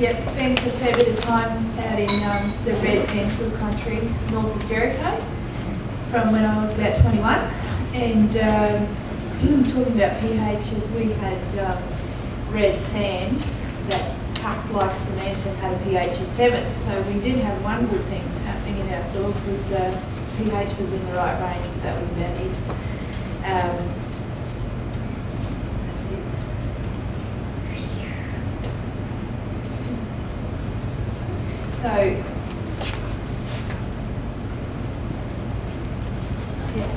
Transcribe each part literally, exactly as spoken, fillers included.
Yep, spent a fair bit of time out in um, the red Granville country north of Jericho from when I was about twenty-one. And um, talking about pHs, we had um, red sand that packed like cement and had a pH of seven. So we did have one good thing happening in our soils was uh, pH was in the right range, but that was about it. Um, So, yeah.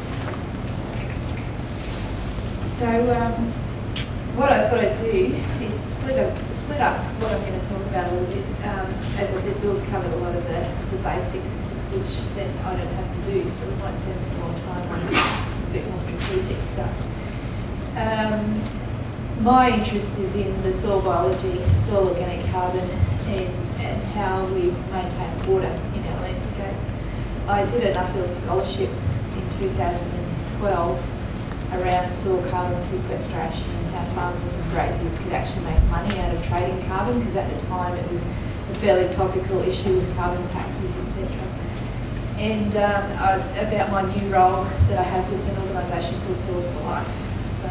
So, um, what I thought I'd do is split up, split up what I'm going to talk about a little bit. Um, as I said, Bill's covered a lot of the, the basics, which then I don't have to do, so we might spend some more time on a bit more strategic stuff. Um, my interest is in the soil biology, soil organic carbon, and and how we maintain water in our landscapes. I did an Nuffield scholarship in two thousand twelve around soil carbon sequestration and how farmers and graziers could actually make money out of trading carbon, because at the time it was a fairly topical issue with carbon taxes, et cetera. And um, I, about my new role that I have with an organisation called Soils for Life. So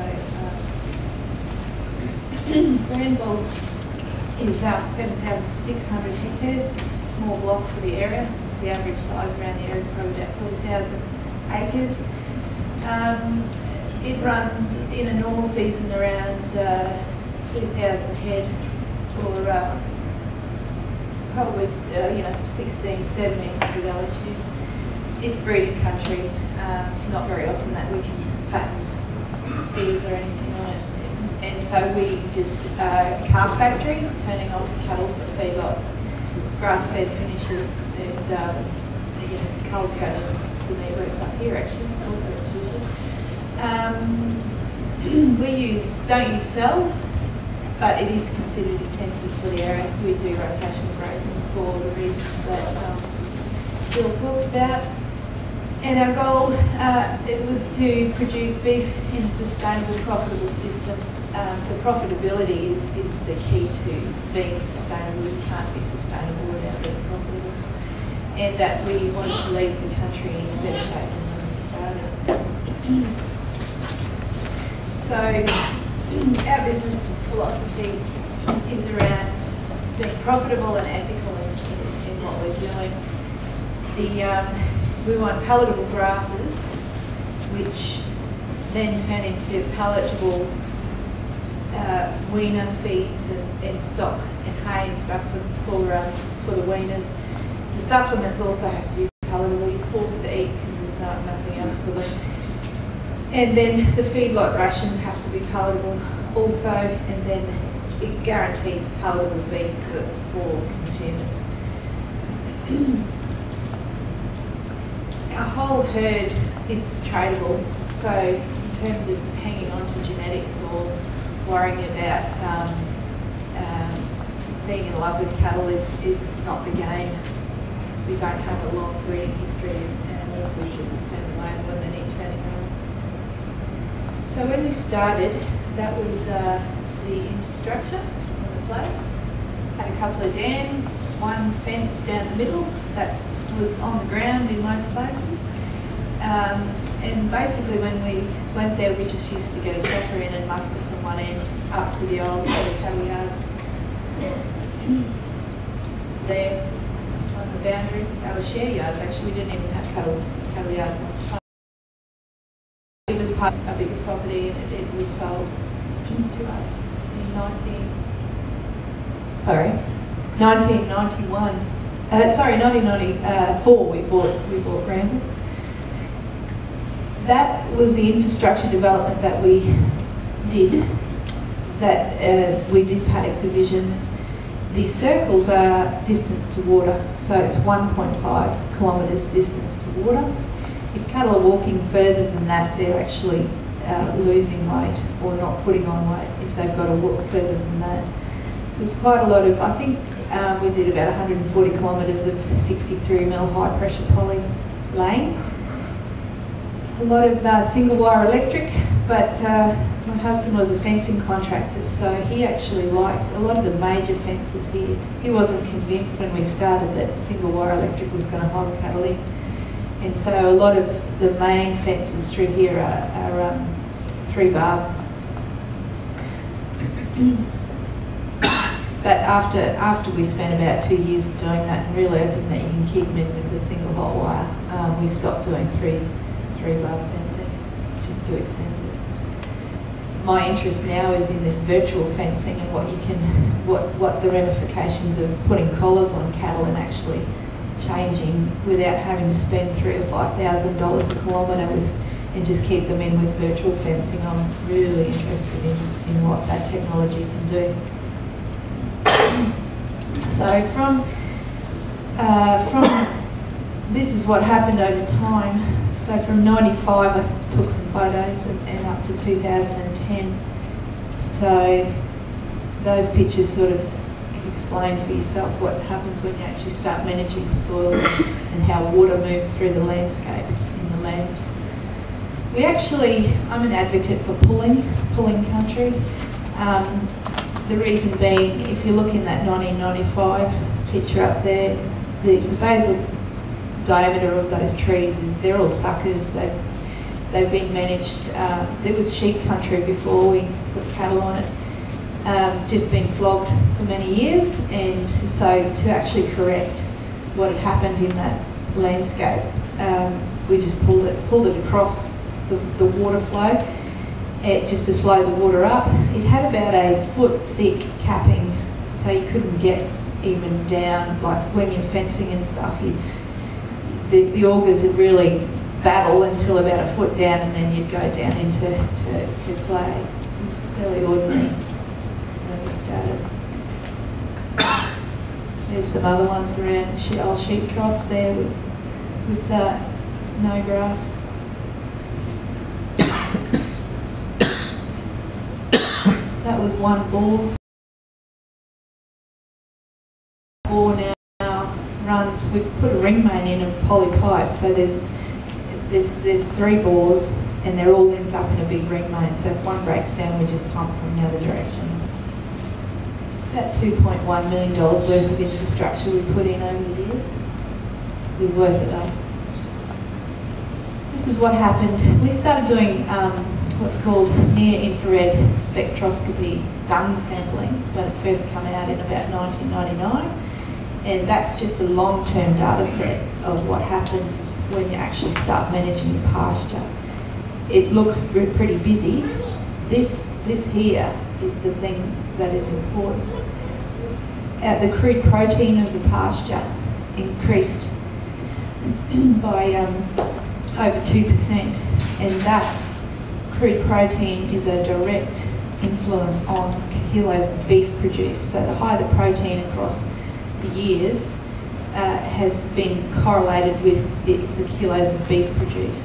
um, Granville is um, seven thousand six hundred hectares. It's a small block for the area. The average size around the area is probably about forty thousand acres. Um, it runs in a normal season around uh, two thousand head, or uh, probably uh, you know sixteen, seventeen hundred L H Us. It's breeding country. Um, not very often that we can pattern steers or anything on it. And so we just, uh, calf factory, turning off cattle for feedlots, grass-fed finishes, and um, you know, culls go to the meat works up here actually. Um, we use, don't use cells, but it is considered intensive for the area. We do rotational grazing for the reasons that um, Bill talked about. And our goal, uh, it was to produce beef in a sustainable, profitable system. Um, the profitability is, is the key to being sustainable. You can't be sustainable without being profitable. And that we wanted to leave the country in better shape than Australia. So our business philosophy is around being profitable and ethical in, in, in what we're doing. The, um, we want palatable grasses, which then turn into palatable Uh, weaner feeds and, and stock and hay and stuff for, for, um, for the weaners. The supplements also have to be palatable. You're forced to eat because there's not, nothing else for them. And then the feedlot rations have to be palatable also, and then it guarantees palatable feed for, for consumers. Our whole herd is tradable, so in terms of hanging on to genetics or worrying about um, um, being in love with cattle is, is not the game. We don't have a long breeding history of animals, we just turn them over when they need turning over. So when we started, that was uh, the infrastructure in the place. Had a couple of dams, one fence down the middle that was on the ground in most places. Um, and basically when we went there, we just used to get a chopper in and muster from one end up to the old set of cattle yards. There on the boundary, our shed yards, actually we didn't even have cattle, cattle yards on the top. It was part of a bigger property, and it, it was sold to us in nineteen, sorry, nineteen ninety-one. Uh, sorry, nineteen ninety-four we bought, we bought Granville. That was the infrastructure development that we did, that uh, we did paddock divisions. The circles are distance to water, so it's one point five kilometres distance to water. If cattle are walking further than that, they're actually uh, losing weight or not putting on weight if they've got to walk further than that. So it's quite a lot of, I think um, we did about one hundred forty kilometres of sixty-three mil high pressure poly laying. A lot of uh, single wire electric, but uh, my husband was a fencing contractor, so he actually liked a lot of the major fences here. He wasn't convinced when we started that single wire electric was going to hold cattle in. And so a lot of the main fences through here are, are um, three barb. But after after we spent about two years of doing that and realising that you can keep them in with a single hot wire, um, we stopped doing three three barb fencing. It's just too expensive. My interest now is in this virtual fencing and what you can, what what the ramifications of putting collars on cattle and actually changing without having to spend three or five thousand dollars a kilometre with, and just keep them in with virtual fencing. I'm really interested in, in what that technology can do. So from uh, from this is what happened over time. So from ninety-five, I took some photos and, and up to two thousand ten. So those pictures sort of explain for yourself what happens when you actually start managing the soil and how water moves through the landscape in the land. We actually, I'm an advocate for pulling, pulling country. Um, the reason being, if you look in that nineteen ninety-five picture up there, the, the basal diameter of those trees is, they're all suckers. They've, they've been managed. Um, there was sheep country before we put cattle on it. Um, just been flogged for many years, and so to actually correct what had happened in that landscape, um, we just pulled it, pulled it across the, the water flow, it, just to slow the water up. It had about a foot thick capping, so you couldn't get even down, like when you're fencing and stuff, you, the, the augers would really battle until about a foot down, and then you'd go down into to, to clay. It's fairly ordinary. There's some other ones around old sheep troughs there with, with uh, no grass. That was one bore. Bore now runs. We've put a ring main in of poly pipe, so there's there's there's three bores, and they're all linked up in a big ring main. So if one breaks down, we just pump from the other direction. About two point one million dollars worth of infrastructure we put in over the years. It was worth it though. This is what happened. We started doing um, what's called near-infrared spectroscopy dung sampling when it first came out in about nineteen ninety-nine. And that's just a long-term data set of what happens when you actually start managing your pasture. It looks pretty busy. This, this here is the thing that is important. Uh, the crude protein of the pasture increased by um, over two percent, and that crude protein is a direct influence on kilos of beef produced. So the higher the protein across the years uh, has been correlated with the, the kilos of beef produced.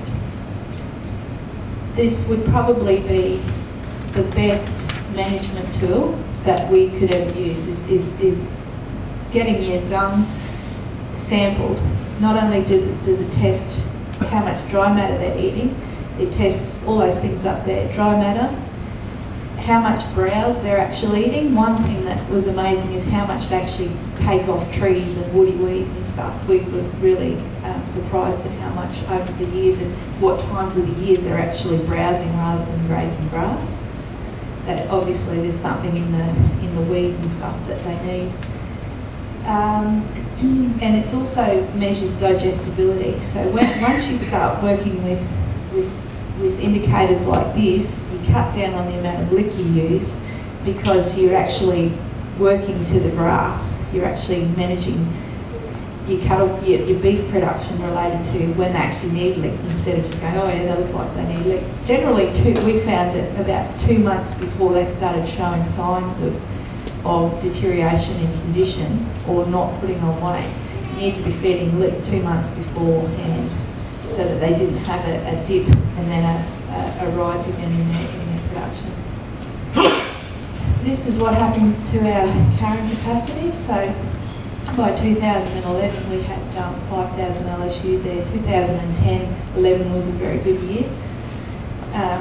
This would probably be the best management tool that we could ever use, is, is, is getting your dung sampled. Not only does it, does it test how much dry matter they're eating, it tests all those things up there, dry matter, how much browse they're actually eating. One thing that was amazing is how much they actually take off trees and woody weeds and stuff. We were really um, surprised at how much over the years and what times of the years they're actually browsing rather than grazing grass. That obviously there's something in the in the weeds and stuff that they need. Um, and it also measures digestibility. So when, once you start working with, with with indicators like this, you cut down on the amount of lick you use because you're actually working to the grass. You're actually managing your cattle, your, your beef production related to when they actually need lick, instead of just going, oh yeah, they look like they need lick. Generally, two, we found that about two months before they started showing signs of, of deterioration in condition or not putting on weight, you need to be feeding lick two months beforehand so that they didn't have a, a dip and then a, a, a rise again in their, in their production. This is what happened to our carrying capacity. So by two thousand eleven, we had um, five thousand L S Us there. two thousand ten, eleven was a very good year. Um,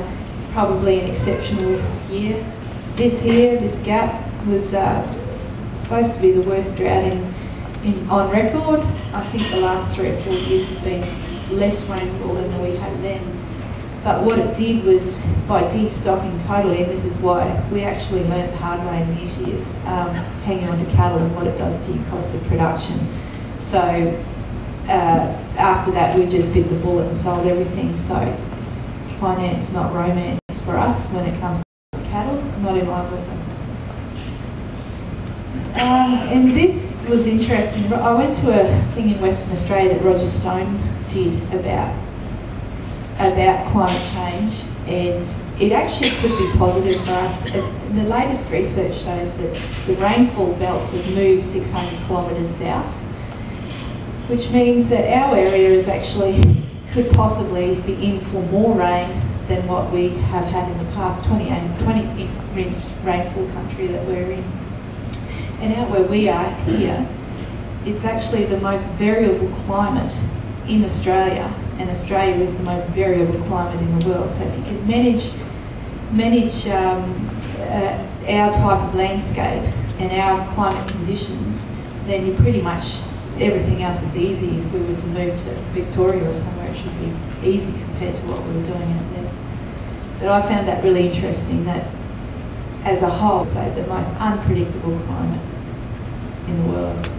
probably an exceptional year. This here, this gap, was uh, supposed to be the worst drought in, in, on record. I think the last three or four years has been less rainfall than we had then. But what it did was, by destocking totally, and this is why we actually learnt the hard way in these years, um, hanging on to cattle and what it does to your cost of production. So uh, after that, we just bit the bullet and sold everything. So it's finance, not romance for us when it comes to cattle, not in line with them. Um, and this was interesting. I went to a thing in Western Australia that Roger Stone did about about climate change, and it actually could be positive for us. The latest research shows that the rainfall belts have moved six hundred kilometres south, which means that our area is actually could possibly be in for more rain than what we have had in the past. twenty-eight, twenty inch rainfall country that we're in. And out where we are here, it's actually the most variable climate in Australia, and Australia is the most variable climate in the world. So if you can manage manage um, uh, our type of landscape and our climate conditions, then you pretty much, everything else is easy. If we were to move to Victoria or somewhere, it should be easy compared to what we were doing out there. But I found that really interesting, that as a whole, so the most unpredictable climate in the world.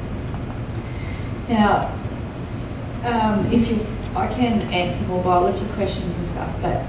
Now, um, if you, I can answer more biology questions and stuff, but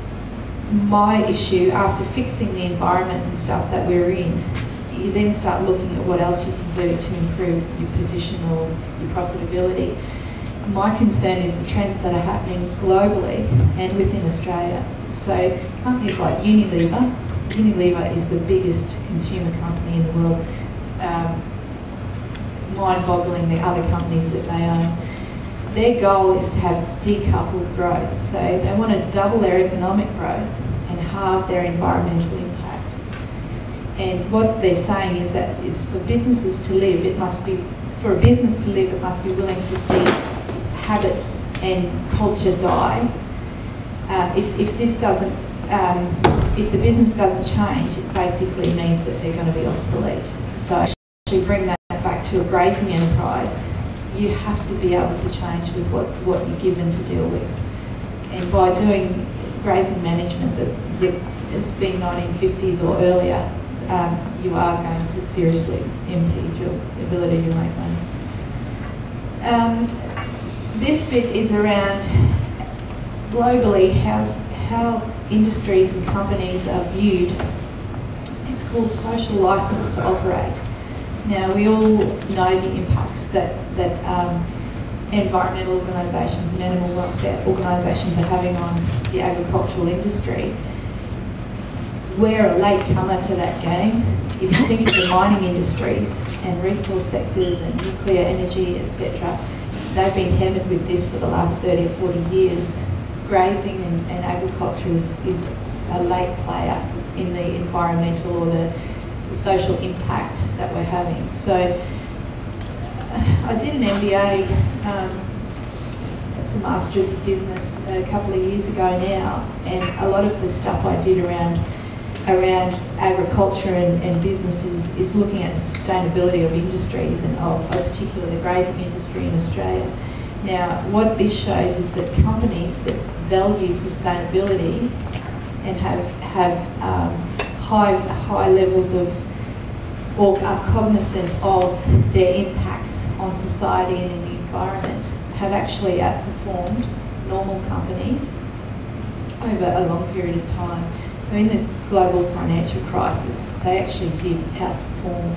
my issue, after fixing the environment and stuff that we're in, you then start looking at what else you can do to improve your position or your profitability. My concern is the trends that are happening globally and within Australia. So companies like Unilever, Unilever is the biggest consumer company in the world, um, mind-boggling the other companies that they own. Their goal is to have decoupled growth. So they want to double their economic growth and halve their environmental impact. And what they're saying is that is for businesses to live, it must be, for a business to live, it must be willing to see habits and culture die. Uh, if, if this doesn't, um, if the business doesn't change, it basically means that they're going to be obsolete. So actually bring that back to a grazing enterprise, you have to be able to change with what, what you're given to deal with. And by doing grazing management that, that has been nineteen fifties or earlier, um, you are going to seriously impede your ability to make money. Um, this bit is around globally how, how industries and companies are viewed. It's called social license to operate. Now, we all know the impacts that, that um, environmental organisations and animal welfare organisations are having on the agricultural industry. We're a late comer to that game. If you think of the mining industries and resource sectors and nuclear energy, et cetera, they've been hammered with this for the last thirty or forty years. Grazing and, and agriculture is, is a late player in the environmental or the the social impact that we're having. So uh, I did an M B A, um, it's a Masters of Business a couple of years ago now, and a lot of the stuff I did around around agriculture and, and businesses is looking at sustainability of industries, and of, of particularly the grazing industry in Australia. Now, what this shows is that companies that value sustainability and have have um, high high levels of, or are cognizant of their impacts on society and in the environment, have actually outperformed normal companies over a long period of time. So in this global financial crisis, they actually did outperform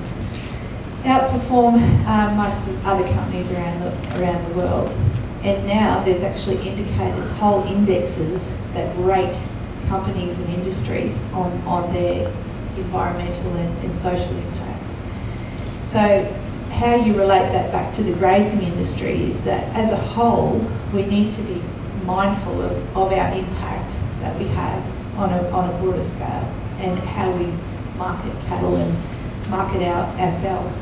outperform uh, most of other companies around the around the world. And now there's actually indicators, whole indexes that rate companies and industries on, on their environmental and, and social impacts. So how you relate that back to the grazing industry is that as a whole, we need to be mindful of, of our impact that we have on a, on a broader scale, and how we market cattle and market our, ourselves.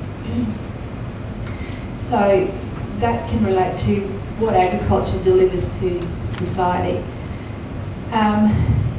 So that can relate to what agriculture delivers to society. Um,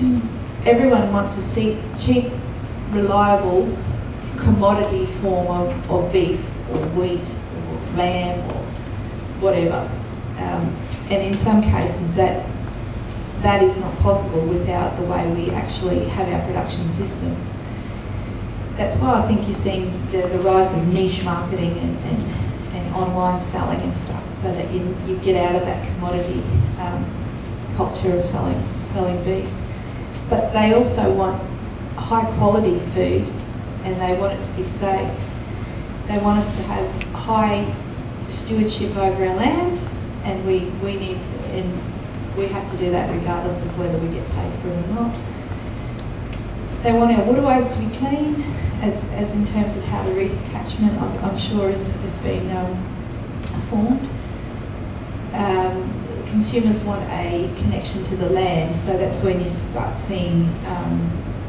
everyone wants a cheap, cheap, reliable commodity form of, of beef or wheat or lamb or whatever. Um, and in some cases that that is not possible without the way we actually have our production systems. That's why I think you're seeing the, the rise of niche marketing and, and, and online selling and stuff, so that you, you get out of that commodity um, culture of selling, selling beef. But they also want high quality food, and they want it to be safe. They want us to have high stewardship over our land, and we, we need to, and we have to do that regardless of whether we get paid for it or not. They want our waterways to be clean, as, as in terms of how the reef catchment, I'm, I'm sure, has, has been um, formed. Um, consumers want a connection to the land, so that's when you start seeing um,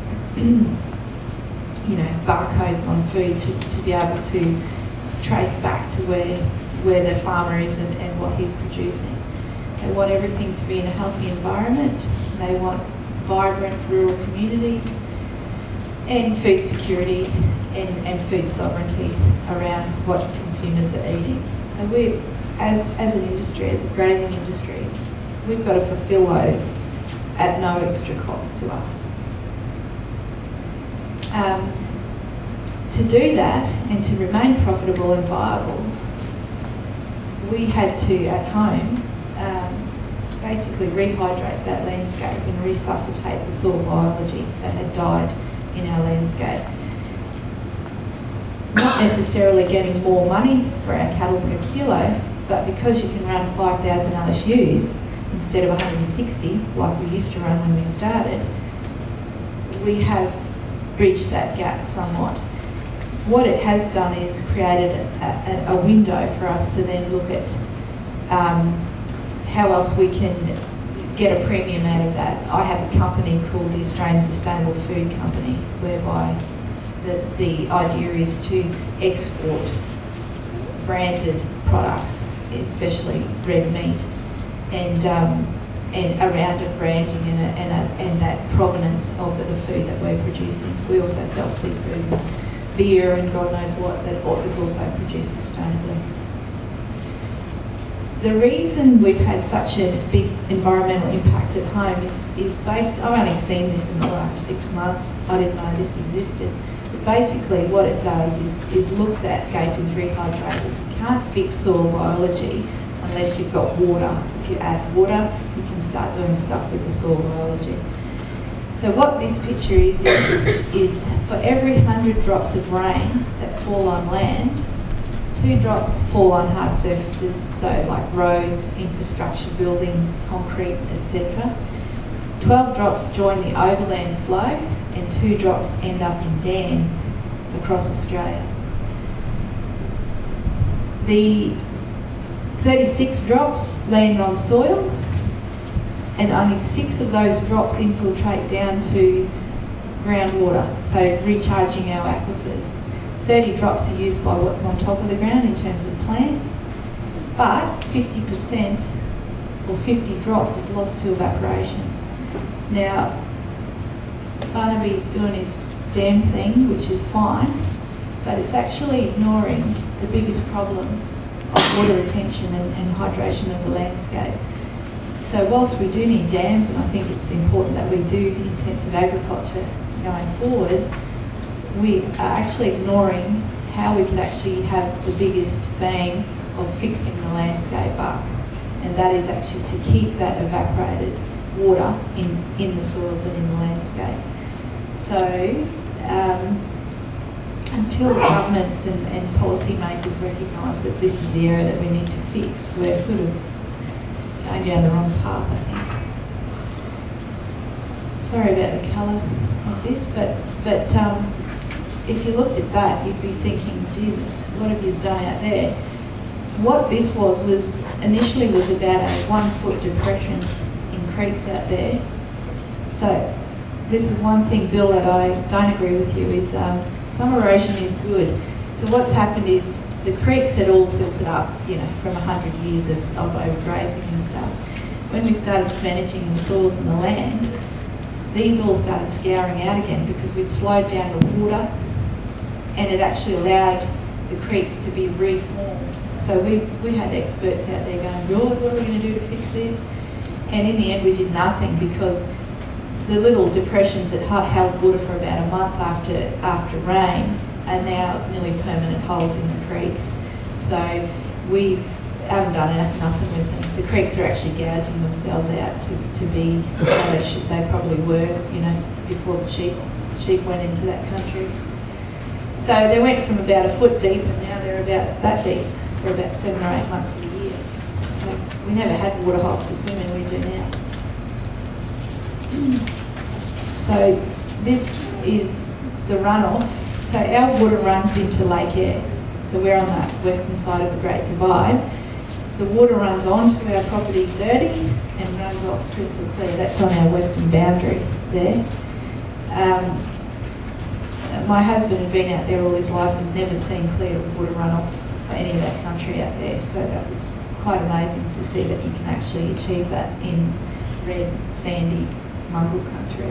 you know, barcodes on food to, to be able to trace back to where, where the farmer is and, and what he's producing. They want everything to be in a healthy environment. They want vibrant rural communities and food security and, and food sovereignty around what consumers are eating. So we, as, as an industry, as a grazing industry, we've got to fulfil those at no extra cost to us. Um, to do that and to remain profitable and viable, we had to, at home, um, basically rehydrate that landscape and resuscitate the soil biology that had died in our landscape. Not necessarily getting more money for our cattle per kilo, but because you can run five thousand L S Us instead of one hundred sixty, like we used to run when we started, we have bridged that gap somewhat. What it has done is created a, a, a window for us to then look at um, how else we can get a premium out of that. I have a company called the Australian Sustainable Food Company, whereby the, the idea is to export branded products, especially red meat, and um, and around a branding and, a, and, a, and that provenance of the food that we're producing. We also sell seafood and beer and God knows what that is also produced sustainably. The reason we've had such a big environmental impact at home is, is based, I've only seen this in the last six months, I didn't know this existed. But basically what it does is, is looks at gapers rehydrated. You can't fix soil biology unless you've got water. If you add water, you can start doing stuff with the soil biology. So what this picture is, is, is for every one hundred drops of rain that fall on land, two drops fall on hard surfaces, so like roads, infrastructure, buildings, concrete, et cetera. twelve drops join the overland flow, and two drops end up in dams across Australia. The thirty-six drops land on soil, and only six of those drops infiltrate down to groundwater, so recharging our aquifers. thirty drops are used by what's on top of the ground in terms of plants, but fifty percent or fifty drops is lost to evaporation. Now, Barnaby's doing his dam thing, which is fine, but it's actually ignoring the biggest problem of water retention and, and hydration of the landscape. So whilst we do need dams, and I think it's important that we do intensive agriculture going forward, we are actually ignoring how we can actually have the biggest bang of fixing the landscape up. And that is actually to keep that evaporated water in, in the soils and in the landscape. So um, until governments and, and policymakers recognise that this is the area that we need to fix, we're sort of going down the wrong path, I think. Sorry about the colour of this, but, but um, if you looked at that, you'd be thinking, Jesus, what have you done out there? What this was, was initially was about a one foot depression in creeks out there. So this is one thing, Bill, that I don't agree with you, is um, some erosion is good. So what's happened is the creeks had all silted up, you know, from a hundred years of, of overgrazing and stuff. When we started managing the soils and the land, these all started scouring out again because we'd slowed down the water, and it actually allowed the creeks to be reformed. So we, we had experts out there going, Lord, what are we going to do to fix this? And in the end we did nothing, because the little depressions that held water for about a month after, after rain are now nearly permanent holes in the creeks. So we haven't done enough, nothing with them. The creeks are actually gouging themselves out to, to be how they should, they probably were, you know, before the sheep, sheep went into that country. So they went from about a foot deep, and now they're about that deep for about seven or eight months of the year. So we never had water holes to swim in, we do now. So this is the runoff. So our water runs into Lake Eyre. So we're on the western side of the Great Divide. The water runs onto our property dirty and runs off crystal clear. That's on our western boundary there. Um, my husband had been out there all his life and never seen clear water runoff for any of that country out there. So that was quite amazing to see that you can actually achieve that in red, sandy, mongrel country.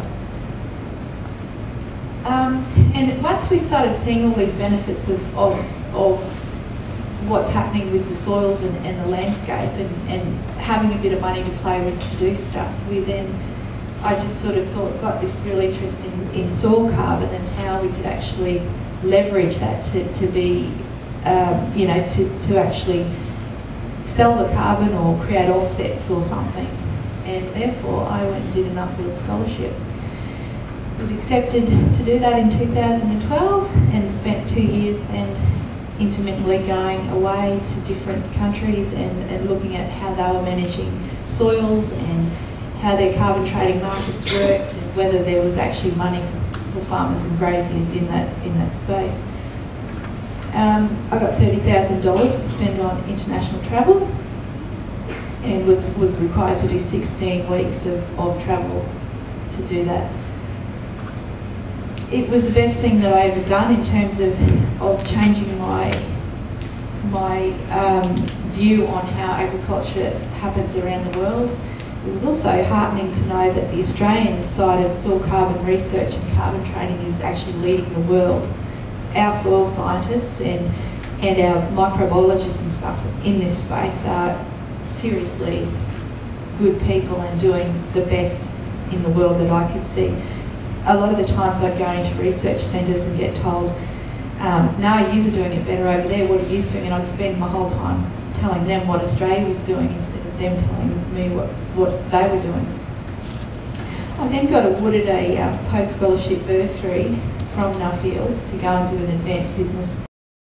Um, and once we started seeing all these benefits of, of, of what's happening with the soils and, and the landscape, and, and having a bit of money to play with to do stuff, we then, I just sort of thought, got this real interest in, in soil carbon and how we could actually leverage that to, to be, um, you know, to, to actually sell the carbon or create offsets or something. And therefore I went and did an Nuffield scholarship. Was accepted to do that in two thousand twelve and spent two years then intermittently going away to different countries and, and looking at how they were managing soils and how their carbon trading markets worked, and whether there was actually money for farmers and graziers in that in that space. Um, I got thirty thousand dollars to spend on international travel, and was, was required to do sixteen weeks of, of travel to do that. It was the best thing that I ever done in terms of, of changing my, my um, view on how agriculture happens around the world. It was also heartening to know that the Australian side of soil carbon research and carbon trading is actually leading the world. Our soil scientists and, and our microbiologists and stuff in this space are seriously good people and doing the best in the world that I could see. A lot of the times I'd go into research centres and get told, um, no, yous are doing it better over there, what are yous doing? And I'd spend my whole time telling them what Australia was doing instead of them telling me what, what they were doing. I then got awarded a uh, post-scholarship bursary from Nuffield to go and do an advanced business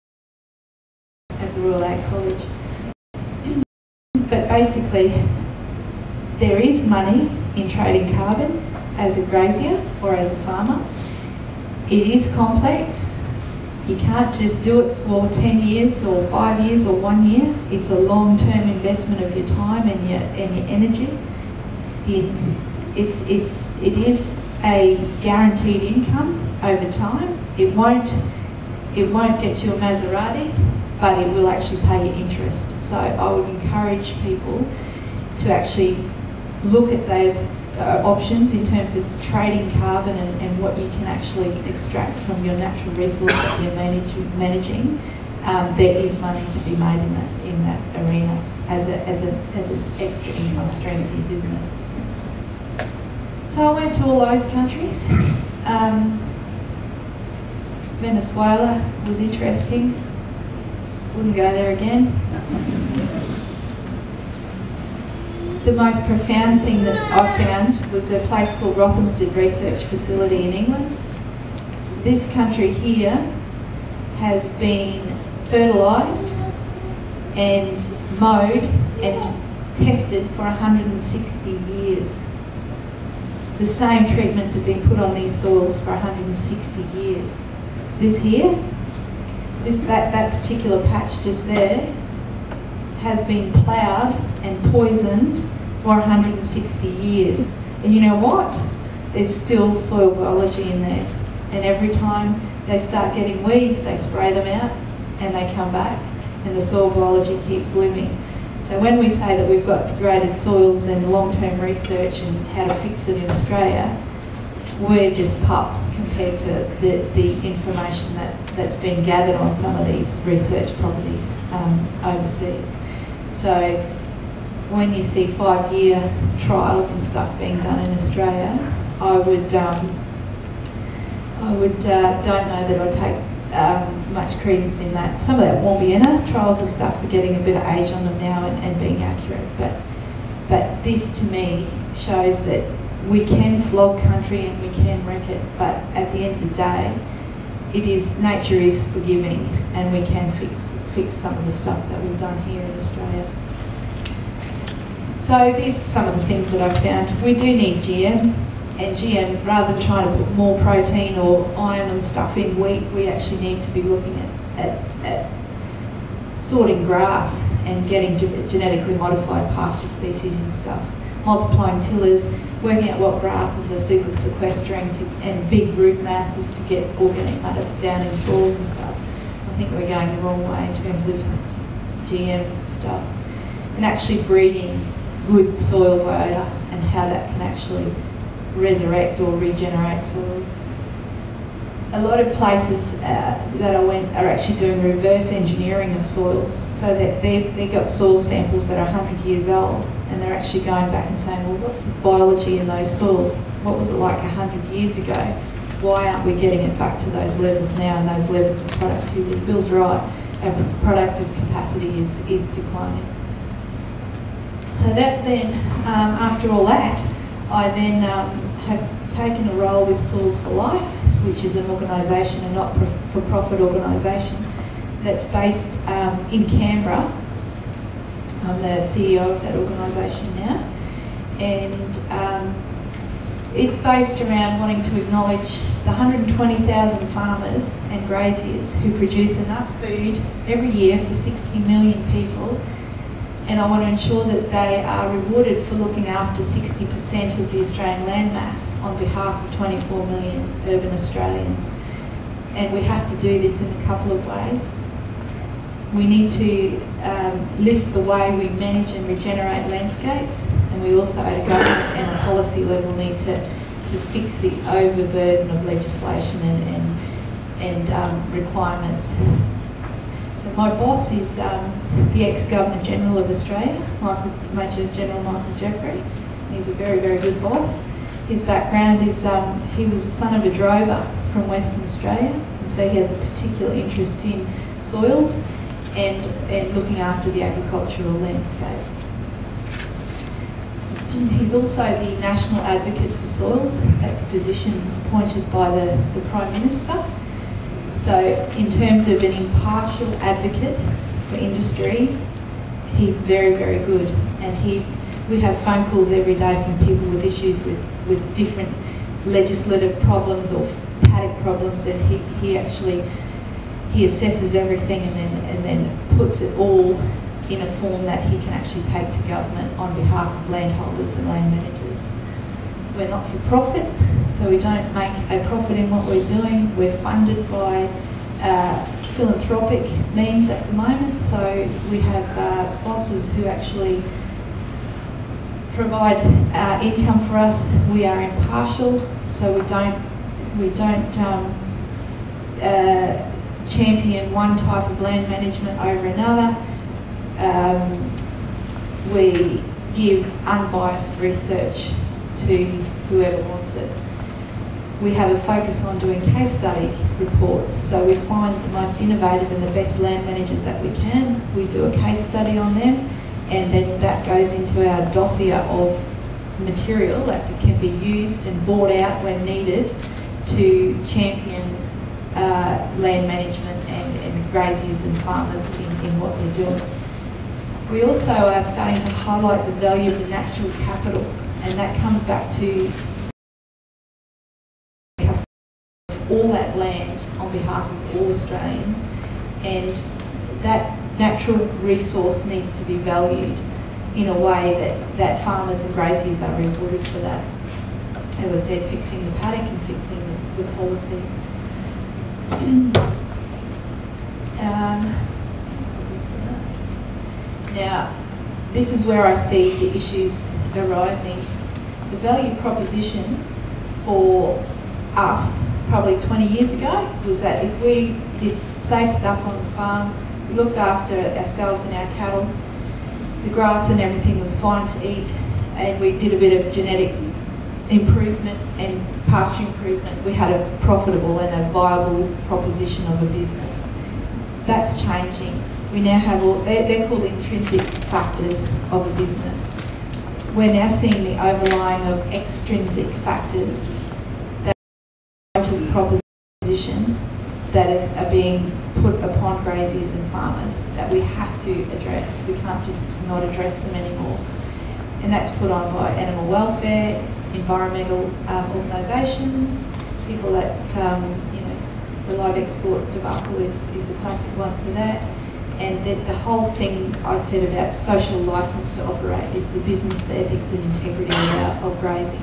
at the Royal Ag College. But basically, there is money in trading carbon as a grazier or as a farmer. It is complex. You can't just do it for ten years or five years or one year. It's a long-term investment of your time and your, and your energy. It, it's, it's, it is a guaranteed income over time. It won't, it won't get you a Maserati, but it will actually pay you interest. So I would encourage people to actually look at those uh, options in terms of trading carbon and, and what you can actually extract from your natural resource that you're manage, managing. Um, there is money to be made in that, in that arena as, a, as, a, as an extra income stream for your business. So I went to all those countries. Um, Venezuela was interesting. Wouldn't go there again. The most profound thing that I found was a place called Rockhampton Research Facility in England. This country here has been fertilised and mowed and tested for one hundred sixty years. The same treatments have been put on these soils for one hundred sixty years. This here, this, that, that particular patch just there, has been ploughed and poisoned for one hundred sixty years. And you know what? There's still soil biology in there. And every time they start getting weeds, they spray them out and they come back, and the soil biology keeps living. So when we say that we've got degraded soils and long-term research and how to fix it in Australia, we're just pups compared to the, the information that, that's been gathered on some of these research properties um, overseas. So when you see five-year trials and stuff being done in Australia, I would, um, I would uh, don't know that I'd take um, much credence in that. Some of that Warbiana trials and stuff are getting a bit of age on them now and, and being accurate, but but this to me shows that we can flog country and we can wreck it, but at the end of the day, it is, nature is forgiving, and we can fix fix some of the stuff that we've done here in Australia. So these are some of the things that I've found. We do need G M, and G M, rather than trying to put more protein or iron and stuff in wheat, we actually need to be looking at, at, at sorting grass and getting ge genetically modified pasture species and stuff, multiplying tillers, working out what grasses are super sequestering to, and big root masses to get organic matter down in soils and stuff. I think we're going the wrong way in terms of G M stuff. And actually breeding good soil biota and how that can actually resurrect or regenerate soils. A lot of places uh, that I went are actually doing reverse engineering of soils, so that they've, they've got soil samples that are one hundred years old, and they're actually going back and saying, well, what's the biology in those soils? What was it like one hundred years ago? Why aren't we getting it back to those levels now and those levels of productivity? Bill's right, our productive capacity is, is declining. So that then, um, after all that, I then um, have taken a role with Soils for Life, which is an organisation, a not-for-profit organisation that's based um, in Canberra. I'm the C E O of that organisation now, and um, it's based around wanting to acknowledge the one hundred twenty thousand farmers and graziers who produce enough food every year for sixty million people, and I want to ensure that they are rewarded for looking after sixty percent of the Australian land mass on behalf of twenty-four million urban Australians. And we have to do this in a couple of ways. We need to um, lift the way we manage and regenerate landscapes, and we also at a government and a policy level need to, to fix the overburden of legislation and, and, and um, requirements. So my boss is um, the ex-Governor General of Australia, Michael, Major General Michael Jeffrey. He's a very, very good boss. His background is, um, he was the son of a drover from Western Australia, and so he has a particular interest in soils and, and looking after the agricultural landscape. He's also the National Advocate for Soils. That's a position appointed by the, the Prime Minister. So in terms of an impartial advocate for industry, he's very, very good. And he, we have phone calls every day from people with issues with, with different legislative problems or paddock problems, and he, he actually, he assesses everything and then, and then puts it all in a form that he can actually take to government on behalf of landholders and land managers. We're not for profit, so we don't make a profit in what we're doing. We're funded by uh, philanthropic means at the moment, so we have uh, sponsors who actually provide uh, income for us. We are impartial, so we don't we don't um, uh, champion one type of land management over another. Um, we give unbiased research to whoever wants it. We have a focus on doing case study reports, so we find the most innovative and the best land managers that we can. We do a case study on them, and then that goes into our dossier of material that can be used and bought out when needed to champion uh, land management and, and graziers and farmers in, in what they're doing. We also are starting to highlight the value of the natural capital, and that comes back to all that land on behalf of all Australians, and that natural resource needs to be valued in a way that, that farmers and graziers are rewarded for that. As I said, fixing the paddock and fixing the, the policy. um, now, this is where I see the issues arising. The value proposition for us probably twenty years ago was that if we did safe stuff on the farm, we looked after ourselves and our cattle, the grass and everything was fine to eat, and we did a bit of genetic improvement and pasture improvement, we had a profitable and a viable proposition of a business. That's changing. We now have all, they're, they're called intrinsic factors of a business. We're now seeing the overlying of extrinsic factors that are the proposition that is are being put upon graziers and farmers that we have to address. We can't just not address them anymore. And that's put on by animal welfare, environmental um, organisations, people that, um, you know, the live export debacle is, is a classic one for that. And the, the whole thing I said about social licence to operate is the business, the ethics and integrity of, of grazing.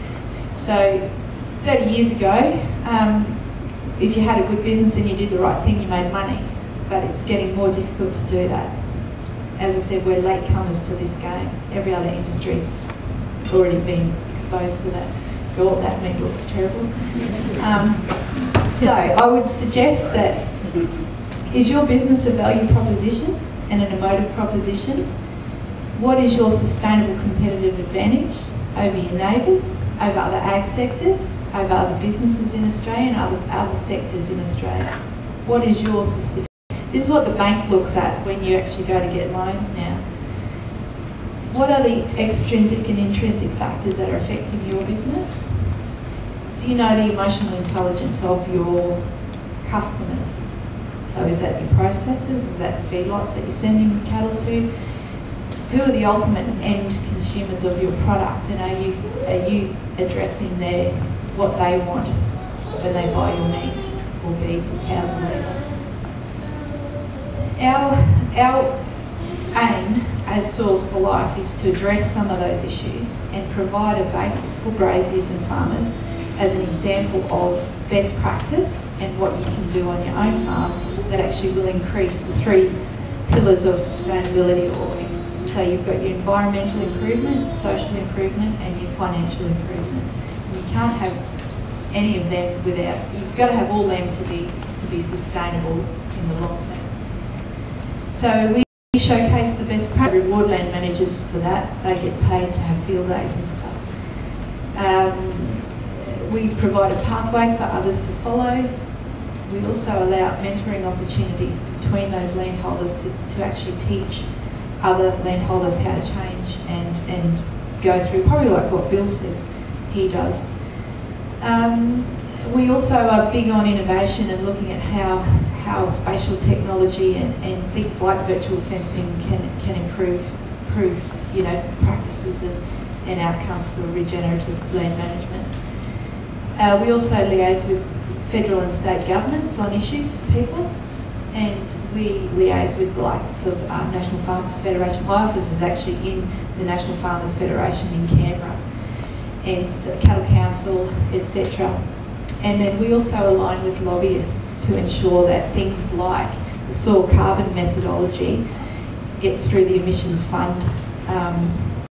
So thirty years ago, um, if you had a good business and you did the right thing, you made money. But it's getting more difficult to do that. As I said, we're latecomers to this game. Every other industry's already been exposed to that. Oh, that meat looks terrible. Um, so I would suggest that, is your business a value proposition and an emotive proposition? What is your sustainable competitive advantage over your neighbours, over other ag sectors, over other businesses in Australia and other, other sectors in Australia? What is your specific? This is what the bank looks at when you actually go to get loans now. What are the extrinsic and intrinsic factors that are affecting your business? Do you know the emotional intelligence of your customers? So is that your processors? Is that the feedlots that you're sending the cattle to? Who are the ultimate end consumers of your product, and are you are you addressing their what they want when they buy your meat or beef or cows or whatever? Our our aim as Soils for Life is to address some of those issues and provide a basis for graziers and farmers as an example of best practice and what you can do on your own farm that actually will increase the three pillars of sustainability. Or so you've got your environmental improvement, social improvement and your financial improvement. And you can't have any of them without, you've got to have all them to be to be sustainable in the long term. So we showcase the best practice, reward land managers for that. They get paid to have field days and stuff. Um, we provide a pathway for others to follow. We also allow mentoring opportunities between those landholders to, to actually teach other landholders how to change and, and go through, probably like what Bill says he does. Um, we also are big on innovation and looking at how, how spatial technology and, and things like virtual fencing can, can improve, improve you know, practices and, and outcomes for regenerative land management. Uh, we also liaise with federal and state governments on issues for people, and we liaise with the likes of uh, National Farmers Federation. My office is actually in the National Farmers Federation in Canberra, and Cattle Council, et cetera. And then we also align with lobbyists to ensure that things like the soil carbon methodology gets through the emissions fund um,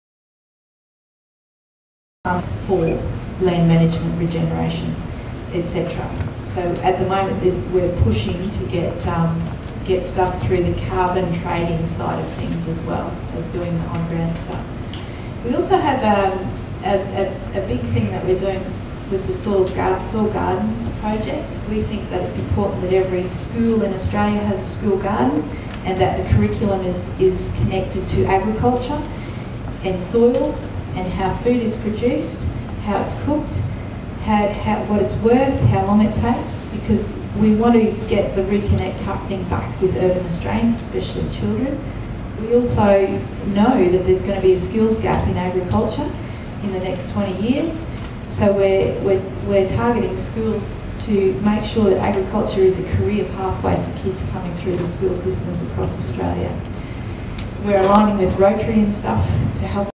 for land management, regeneration, et cetera. So at the moment, there's, we're pushing to get um, get stuff through the carbon trading side of things as well as doing the on-ground stuff. We also have um, a, a, a big thing that we're doing with the Soils Garden, Soil Gardens project. We think that it's important that every school in Australia has a school garden, and that the curriculum is, is connected to agriculture and soils and how food is produced, how it's cooked, how, how, what it's worth, how long it takes, because we want to get the reconnect happening back with urban Australians, especially children. We also know that there's going to be a skills gap in agriculture in the next twenty years. So we're, we're, we're targeting schools to make sure that agriculture is a career pathway for kids coming through the school systems across Australia. We're aligning with Rotary and stuff to help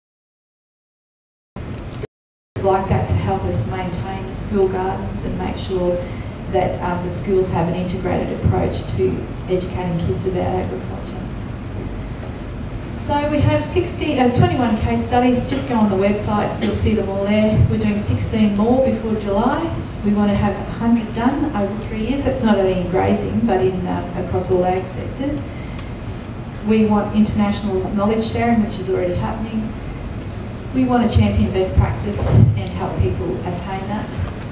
like that to help us maintain the school gardens and make sure that um, the schools have an integrated approach to educating kids about agriculture. So we have sixty, uh, twenty-one case studies. Just go on the website, you'll see them all there. We're doing sixteen more before July. We want to have one hundred done over three years. That's not only in grazing, but in uh, across all ag sectors. We want international knowledge sharing, which is already happening. We want to champion best practice and help people attain that.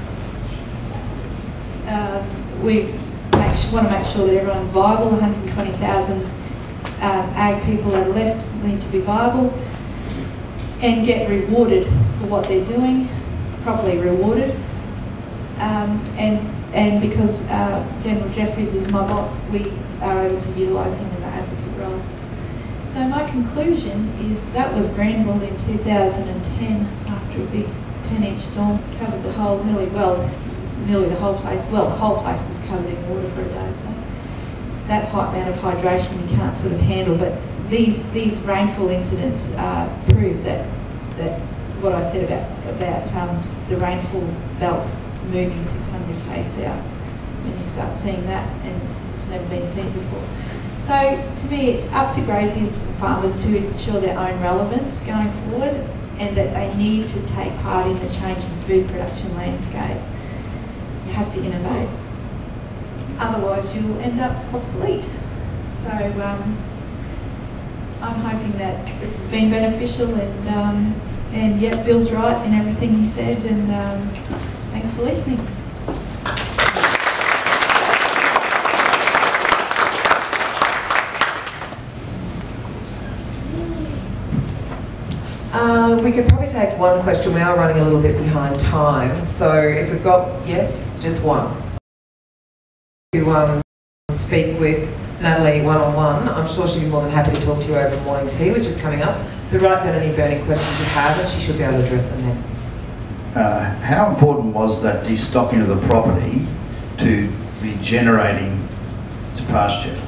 Um, we make, want to make sure that everyone's viable. one hundred twenty thousand um, ag people that are left need to be viable and get rewarded for what they're doing, properly rewarded. Um, and, and because uh, General Jeffries is my boss, we are able to utilise him in the advocate role. So my conclusion is that was Granville in two thousand ten after a big ten inch storm covered the whole, nearly, well, nearly the whole place. Well, the whole place was covered in water for a day. So that high amount of hydration you can't sort of handle. But these these rainfall incidents uh, prove that that what I said about about um, the rainfall belts moving six hundred k south. When you start seeing that, and it's never been seen before. So to me, it's up to graziers and farmers to ensure their own relevance going forward, and that they need to take part in the changing food production landscape. You have to innovate. Otherwise, you'll end up obsolete. So um, I'm hoping that this has been beneficial, and um, and yeah, Bill's right in everything he said, and um, thanks for listening. Uh, we could probably take one question. We are running a little bit behind time, so if we've got, yes, just one. To um, speak with Natalie one-on-one, I'm sure she'd be more than happy to talk to you over morning tea, which is coming up. So write down any burning questions you have, and she should be able to address them then. Uh, how important was that destocking of the property to regenerating its pasture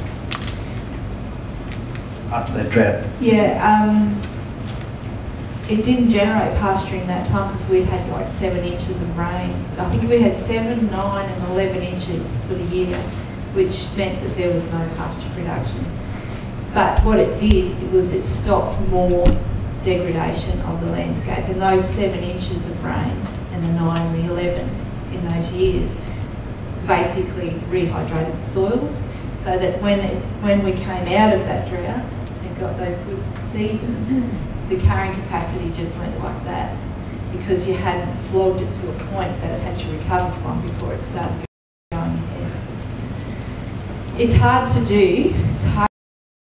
after that drought? Yeah, um, it didn't generate pasture in that time because we'd had like seven inches of rain. I think we had seven, nine and eleven inches for the year, which meant that there was no pasture production. But what it did, it was it stopped more degradation of the landscape, and those seven inches of rain and the nine and the eleven in those years basically rehydrated the soils, so that when it, when we came out of that drought and got those good seasons, the carrying capacity just went like that, because you hadn't flogged it to a point that it had to recover from before it started going ahead. It's hard to do. It's hard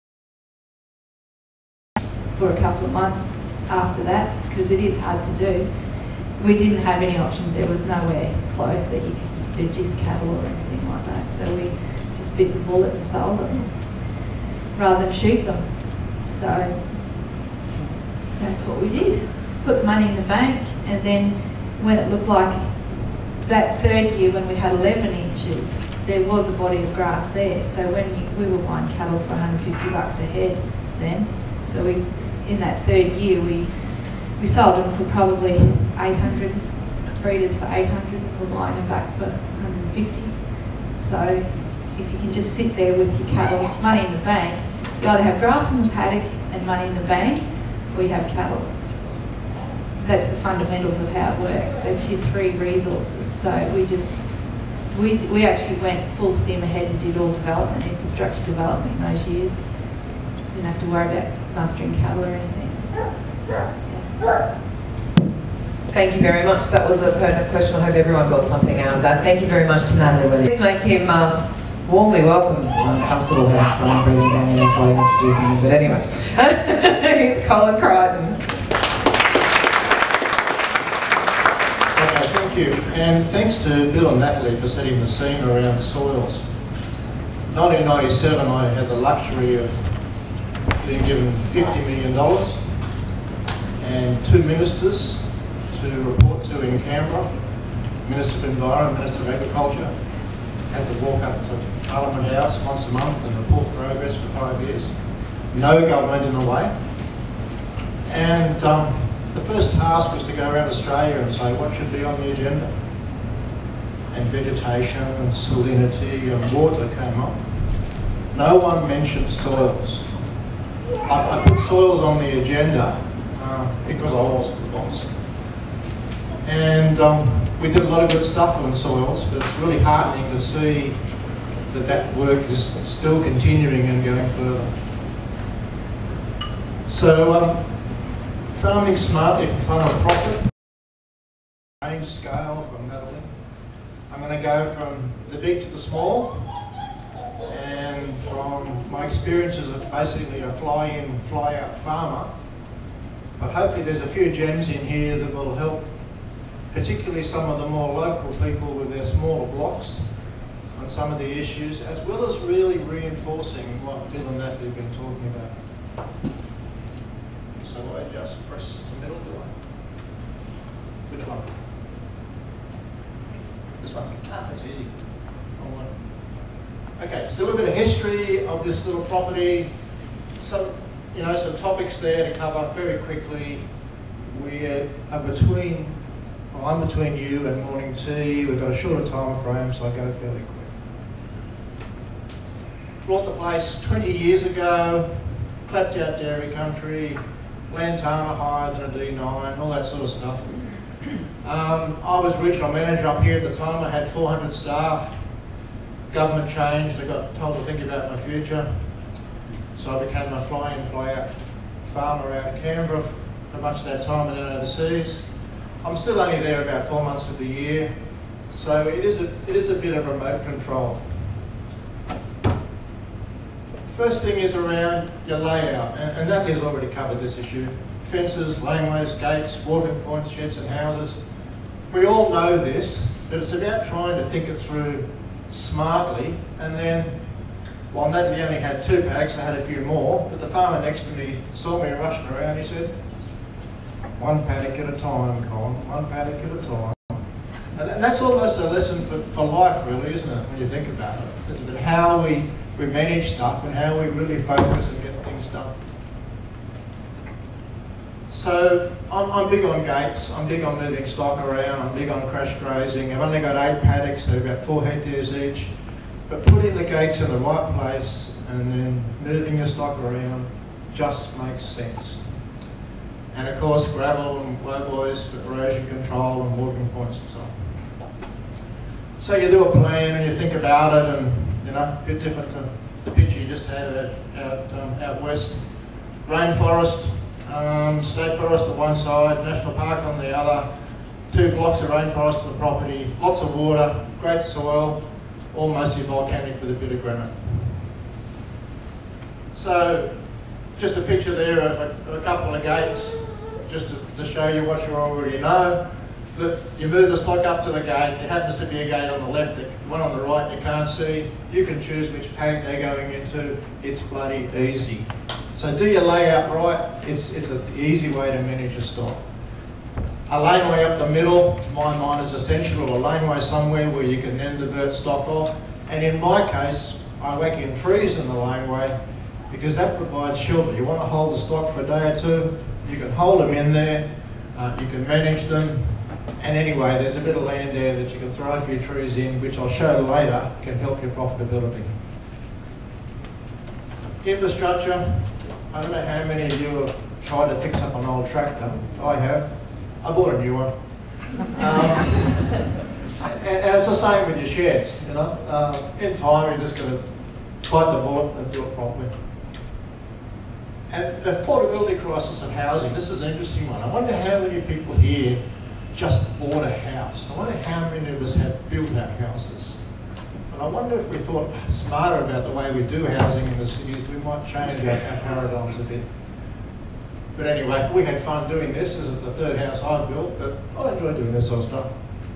for a couple of months after that, because it is hard to do. We didn't have any options. There was nowhere close that you could digest cattle or anything like that. So we just bit the bullet and sold them rather than shoot them. So that's what we did. Put the money in the bank, and then when it looked like that third year when we had eleven inches, there was a body of grass there. So when you, we were buying cattle for one hundred fifty bucks a head then. So we, in that third year, we we sold them for probably eight hundred, breeders for eight hundred, we're buying them back for one hundred fifty. So if you can just sit there with your cattle, money in the bank, you either have grass in the paddock and money in the bank, or you have cattle. That's the fundamentals of how it works. That's your three resources. So we just, we, we actually went full steam ahead and did all development, infrastructure development in those years. Didn't have to worry about mustering cattle or anything. Yeah. Thank you very much. That was a pertinent question. I hope everyone got something out of that. Thank you very much to Natalie Williams. Please make him uh, warmly welcome. It's uncomfortable having someone breathing down here before I introduce him, but anyway. It's Colin Creighton. Okay, thank you. And thanks to Bill and Natalie for setting the scene around soils. nineteen ninety-seven, I had the luxury of being given fifty million dollars and two ministers to report to in Canberra, Minister of Environment, Minister of Agriculture. Had to walk up to Parliament House once a month and report progress for five years. No government in the way. And um, the first task was to go around Australia and say what should be on the agenda. And vegetation and salinity and water came up. No one mentioned soils. I, I put soils on the agenda uh, because I was the boss. And um, we did a lot of good stuff on soils, but it's really heartening to see that that work is still continuing and going further. So, um, farming smartly for fun or profit. Range scale from Natalie. I'm going to go from the big to the small, and from my experiences of basically a fly-in, fly-out farmer. But hopefully there's a few gems in here that will help, particularly some of the more local people with their smaller blocks, on some of the issues, as well as really reinforcing what Bill and Natalie have been talking about. So I just press the middle one. Which one? This one. Ah, that's easy. Wrong one. Okay, so a little bit of history of this little property. Some, you know, some topics there to cover very quickly. We are between, well, I'm between you and morning tea. We've got a shorter time frame, so I go fairly quick. Bought the place twenty years ago, clapped out dairy country, lantana higher than a D nine, all that sort of stuff. Um, I was regional manager up here at the time. I had four hundred staff. Government changed. I got told to think about my future. So I became a fly-in, fly-out farmer out of Canberra for much of that time and then overseas. I'm still only there about four months of the year. So it is a, it is a bit of remote control. First thing is around your layout, and, and Natalie's already covered this issue. Fences, laneways, gates, walking points, sheds and houses. We all know this, but it's about trying to think it through smartly. And then, while Natalie only had two paddocks, I had a few more, but the farmer next to me saw me rushing around. He said, one paddock at a time, Colin, one paddock at a time. And that's almost a lesson for, for life, really, isn't it, when you think about it? It's about how we, we manage stuff and how we really focus and get things done. So I'm, I'm big on gates, I'm big on moving stock around, I'm big on crash grazing. I've only got eight paddocks, so about four hectares each. But putting the gates in the right place and then moving your stock around just makes sense. And of course gravel and blowboys for erosion control and walking points and so on. So you do a plan and you think about it, and you know, a bit different to the picture you just had out, out, um, out west. Rainforest. Um, state forest on one side, national park on the other, two blocks of rainforest to the property, lots of water, great soil, all mostly volcanic with a bit of granite. So, just a picture there of a, of a couple of gates, just to, to show you what you already know. That you move the stock up to the gate, there happens to be a gate on the left, one on the right you can't see. You can choose which paddock they're going into, it's bloody easy. So do your layout right, it's, it's an easy way to manage your stock. A laneway up the middle, to my mind, is essential, or a laneway somewhere where you can then divert stock off. And in my case, I whack in trees in the laneway because that provides shelter. You want to hold the stock for a day or two, you can hold them in there, uh, you can manage them. And anyway, there's a bit of land there that you can throw a few trees in, which I'll show later, can help your profitability. Infrastructure. I don't know how many of you have tried to fix up an old tractor. I have. I bought a new one. Um, and, and it's the same with your sheds, you know. Uh, in time, you're just going to bite the bullet and do it properly. And the affordability crisis of housing, this is an interesting one. I wonder how many people here just bought a house. I wonder how many of us have built our houses. And I wonder if we thought smarter about the way we do housing in the cities, we might change our, our paradigms a bit. But anyway, we had fun doing this. This is the third house I've built, but I enjoy doing this sort of stuff.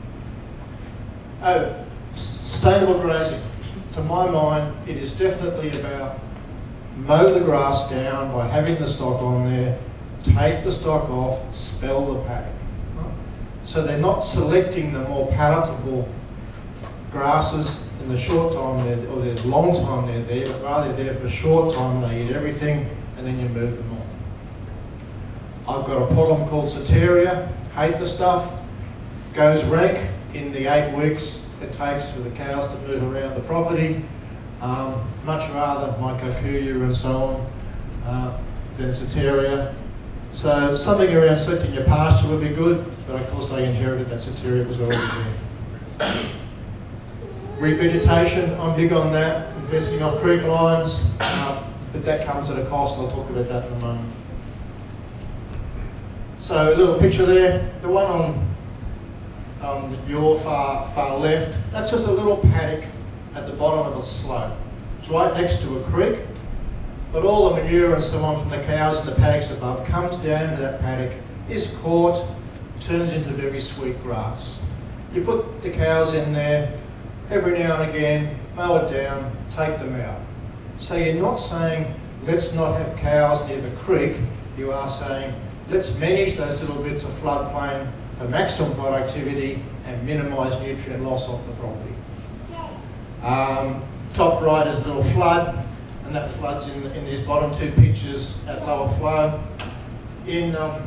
Oh, sustainable grazing. To my mind, it is definitely about mow the grass down by having the stock on there, take the stock off, spell the paddock. So they're not selecting the more palatable grasses in the short time they're, or the long time they're there, but rather they're there for a short time, they eat everything, and then you move them on. I've got a problem called Soteria, hate the stuff, goes rank in the eight weeks it takes for the cows to move around the property. Um, much rather my kikuyu and so on. uh, Densateria. So something around selecting your pasture would be good, but of course they inherited that Densateria, was already there. Revegetation, I'm big on that, investing off creek lines, uh, but that comes at a cost. I'll talk about that in a moment. So a little picture there, the one on, on your far, far left, that's just a little paddock at the bottom of a slope. It's right next to a creek, but all the manure and so on from the cows and the paddocks above comes down to that paddock, is caught, turns into very sweet grass. You put the cows in there, every now and again, mow it down, take them out. So you're not saying, let's not have cows near the creek, you are saying, let's manage those little bits of floodplain for maximum productivity and minimise nutrient loss off the property. Um, top right is a little flood, and that floods in, in these bottom two pictures at lower flow. In, um,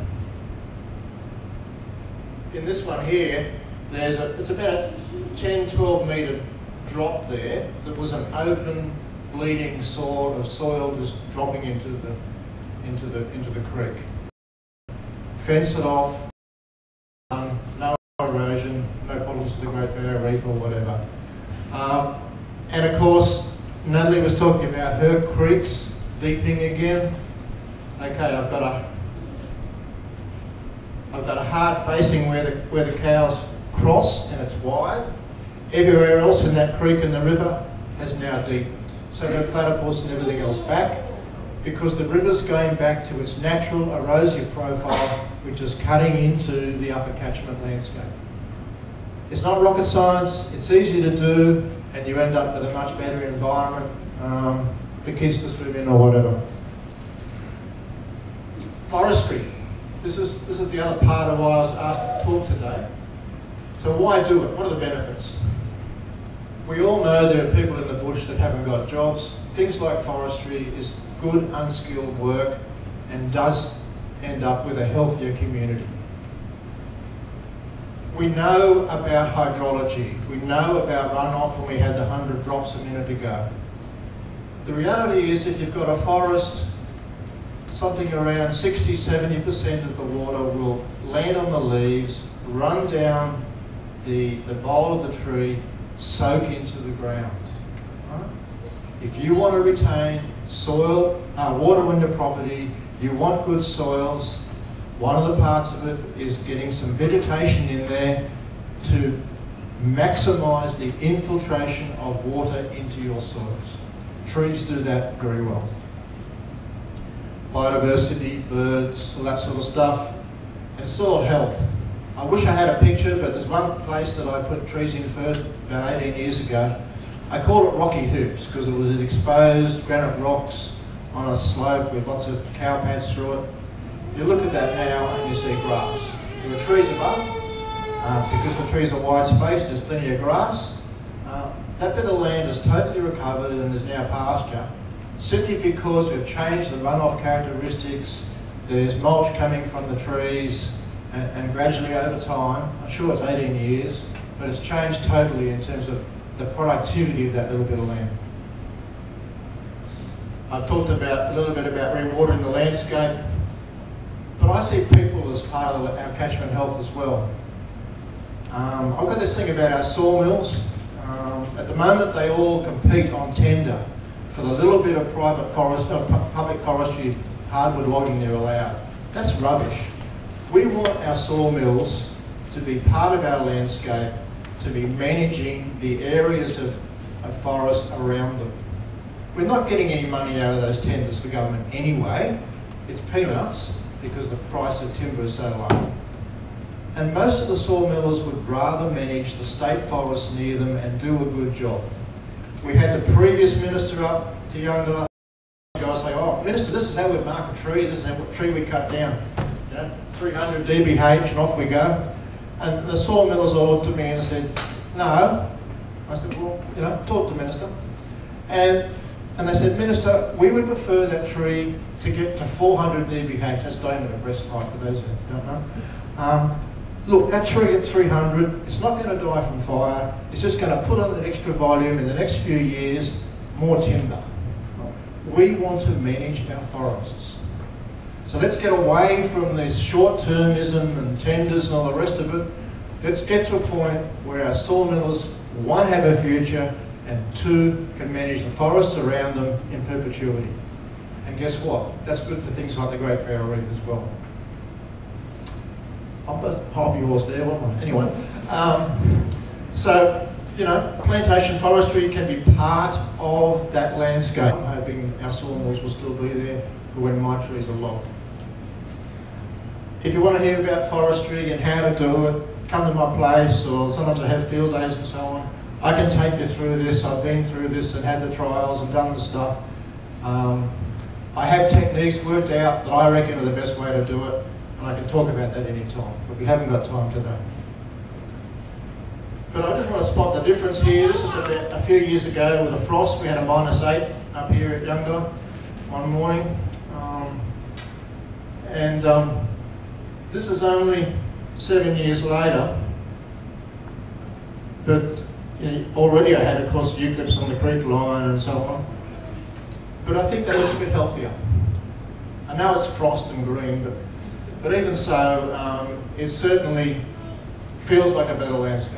in this one here, there's a, it's about a ten, twelve metre drop there that was an open, bleeding sore of soil just dropping into the, into the, into the creek. Fence it off, um, no erosion, no problems with the Great Barrier Reef or whatever. Um, and of course, Natalie was talking about her creeks deepening again. Okay, I've got a, I've got a hard facing where the, where the cows cross and it's wide. Everywhere else in that creek and the river has now deepened. So there are platypus and everything else back, because the river's going back to its natural erosive profile, which is cutting into the upper catchment landscape. It's not rocket science, it's easy to do, and you end up with a much better environment um, for kids to swim in or whatever. Forestry. This is, this is the other part of why I was asked to talk today. So why do it? What are the benefits? We all know there are people in the bush that haven't got jobs. Things like forestry is good, unskilled work and does end up with a healthier community. We know about hydrology. We know about runoff when we had the one hundred drops a minute ago. The reality is if you've got a forest, something around sixty, seventy percent of the water will land on the leaves, run down the, the bole of the tree, soak into the ground. Right? If you want to retain soil, uh, water in the property, you want good soils, one of the parts of it is getting some vegetation in there to maximise the infiltration of water into your soils. Trees do that very well. Biodiversity, birds, all that sort of stuff, and soil health. I wish I had a picture, but there's one place that I put trees in first about eighteen years ago. I call it Rocky Hoops because it was an exposed granite rocks on a slope with lots of cow pads through it. You look at that now and you see grass. There are trees above, uh, because the trees are wide spaced, there's plenty of grass. Uh, that bit of land is totally recovered and is now pasture, simply because we've changed the runoff characteristics. There's mulch coming from the trees, and, and gradually over time, I'm sure it's eighteen years, but it's changed totally in terms of the productivity of that little bit of land. I've talked about a little bit about rewatering the landscape, but I see people as part of our catchment health as well. Um, I've got this thing about our sawmills. Um, at the moment, they all compete on tender for the little bit of private forest, uh, public forestry hardwood logging they're allowed. That's rubbish. We want our sawmills to be part of our landscape, to be managing the areas of, of forest around them. We're not getting any money out of those tenders for government anyway. It's peanuts because the price of timber is so low. And most of the sawmillers would rather manage the state forests near them and do a good job. We had the previous minister up to Youngla, guys say, oh, Minister, this is how we'd mark a tree, this is what tree we cut down. You know, three hundred D B H and off we go. And the sawmillers all looked at me and said, no. I said, well, you know, talk to the Minister. And, and they said, Minister, we would prefer that tree to get to four hundred D B H, that's diameter breast height for those who don't know. Um, look, that tree at three hundred, it's not going to die from fire, it's just going to put on an extra volume in the next few years, more timber. We want to manage our forests. So let's get away from this short-termism and tenders and all the rest of it. Let's get to a point where our sawmillers, one, have a future, and two, can manage the forests around them in perpetuity. And guess what? That's good for things like the Great Barrier Reef as well. I'll hold yours there, won't I? Anyway, um, so, you know, plantation forestry can be part of that landscape. I'm hoping our sawmills will still be there for when my trees are logged. If you want to hear about forestry and how to do it, come to my place, or sometimes I have field days and so on. I can take you through this. I've been through this and had the trials and done the stuff. Um, I have techniques worked out that I reckon are the best way to do it, and I can talk about that any time, but we haven't got time today. But I just want to spot the difference here. This is a, a few years ago with a frost. We had a minus eight up here at Youngdon one morning. Um, and um, this is only seven years later, but you know, already I had across eucalypts on the creek line and so on. But I think that looks a bit healthier. I know it's frost and green, but, but even so, um, it certainly feels like a better landscape.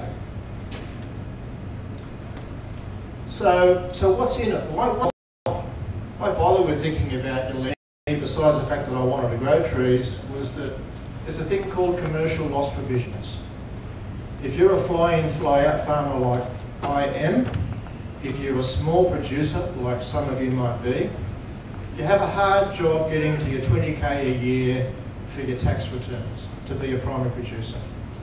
So, so what's in it? Why, why, why bother with thinking about your land, besides the fact that I wanted to grow trees, was that there's a thing called commercial loss provisions. If you're a fly-in, fly-out farmer like I am, if you're a small producer like some of you might be, you have a hard job getting to your twenty K a year for your tax returns to be a primary producer.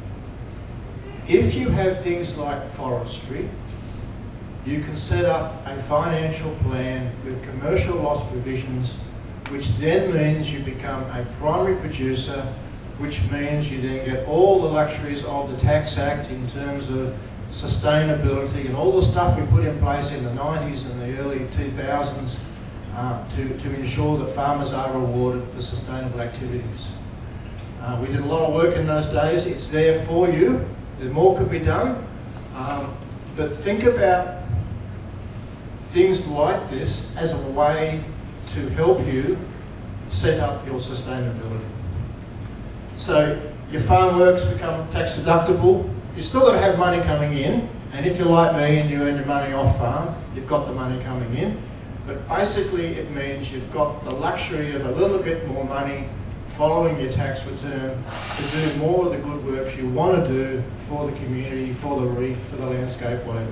If you have things like forestry, you can set up a financial plan with commercial loss provisions, which then means you become a primary producer, which means you then get all the luxuries of the Tax Act in terms of sustainability and all the stuff we put in place in the nineties and the early two thousands uh, to, to ensure that farmers are rewarded for sustainable activities. Uh, we did a lot of work in those days. It's there for you. There more could be done. Um, but think about things like this as a way to help you set up your sustainability. So your farm works become tax deductible. You've still got to have money coming in, and if you're like me and you earn your money off farm, you've got the money coming in. But basically it means you've got the luxury of a little bit more money following your tax return to do more of the good works you want to do for the community, for the reef, for the landscape, whatever.